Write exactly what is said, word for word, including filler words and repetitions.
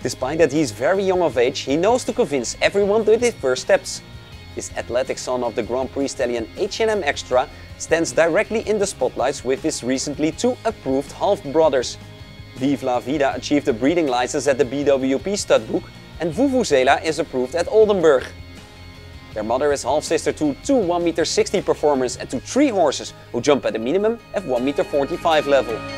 Despite that he's very young of age, he knows to convince everyone with his first steps. This athletic son of the Grand Prix stallion H and M Extra stands directly in the spotlights with his recently two approved half-brothers. Vive La Vida achieved a breeding license at the B W P Studbook and Vuvuzela is approved at Oldenburg. Their mother is half-sister to two one meter sixty performers and to three horses who jump at a minimum at one meter forty-five level.